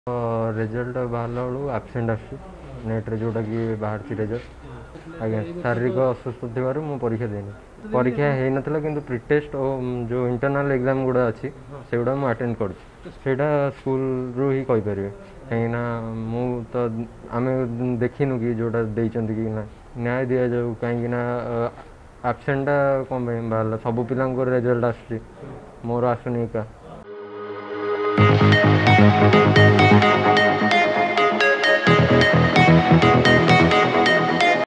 result बाहर बेलू आबसेंट आट्रे जोटा कि बाहर रिजल्ट आज्ञा शारीरिक असुस्थ थी परीक्षा देनी परीक्षा हो नाला कि प्रिटेस्ट और जो इंटरनल एग्जाम गुड़ा अच्छी से गुड़ा मुझे अटेंड करा स्कूल रू ही कहीपर कहीं मु तो आम देखिनु कि जोटा देती कि ना न्याय दि जाऊ कहीं आबसेंटा कौन बाहर सबू पिला रिजल्ट आसुनी एका